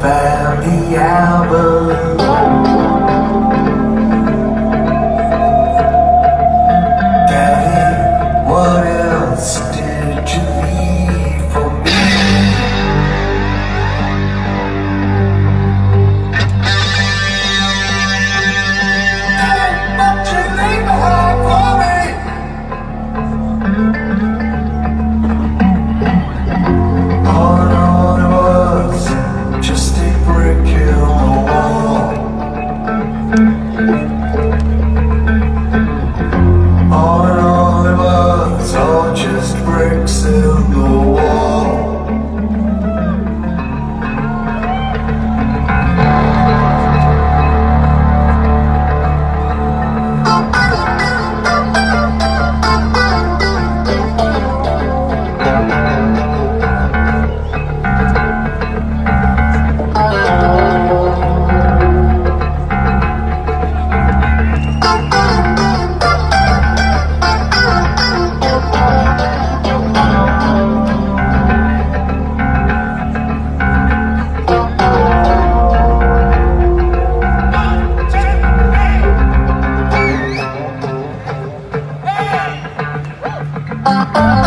Family album. Daddy, what else did you leave for me? Daddy, what you leave behind for me? All in all, it was just a brick in the wall. All in all, it was all just bricks in the wall. Hey!